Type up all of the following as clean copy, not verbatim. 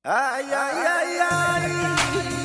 Ay, ay, ay, ay.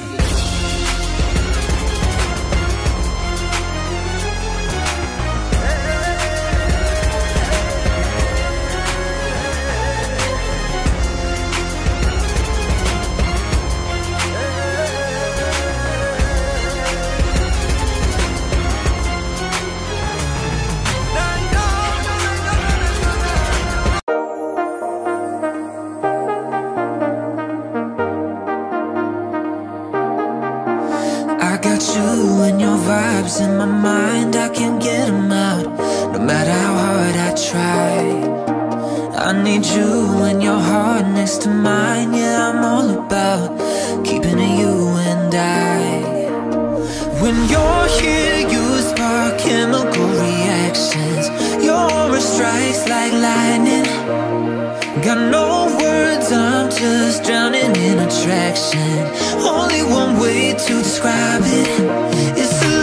I got you and your vibes in my mind, I can't get them out, no matter how hard I try. I need you and your heart next to mine, yeah, I'm all about keeping it you and I. When you're here, you spark chemical reactions, your aura strikes like lightning. Got no words, I'm just drowning in attraction. Only one way to describe it, it's